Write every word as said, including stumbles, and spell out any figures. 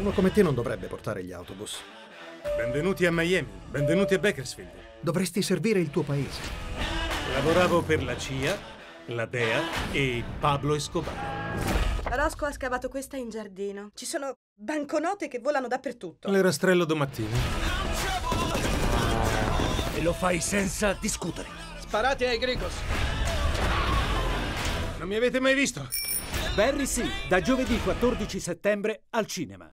Uno come te non dovrebbe portare gli autobus. Benvenuti a Miami, benvenuti a Bakersfield. Dovresti servire il tuo paese. Lavoravo per la C I A, la D E A e Pablo Escobar. Roscoe ha scavato questa in giardino. Ci sono banconote che volano dappertutto. Le rastrello domattina. E lo fai senza discutere. Sparate ai Grigos. Non mi avete mai visto? Barry sì, da giovedì quattordici settembre al cinema.